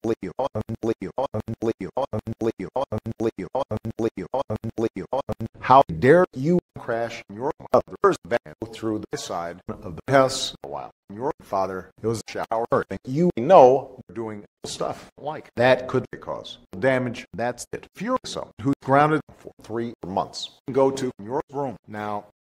How dare you crash your mother's van through the side of the house while your father was showering? You know doing stuff like that could cause damage. That's it. If you're someone who's grounded for 3 months, go to your room now.